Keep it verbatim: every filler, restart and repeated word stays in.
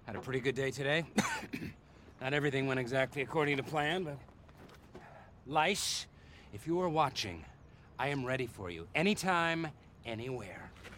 Had a pretty good day today. Not everything went exactly according to plan, but... Lice, if you are watching, I am ready for you. Anytime, anywhere.